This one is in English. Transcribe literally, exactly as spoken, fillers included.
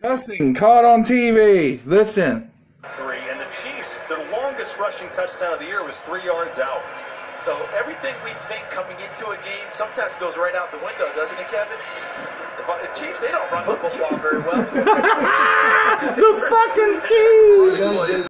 Cussing caught on T V. Listen. Three, and the Chiefs, their longest rushing touchdown of the year was three yards out. So everything we think coming into a game sometimes goes right out the window, doesn't it, Kevin? The Chiefs, they don't run the football very well. The fucking Chiefs!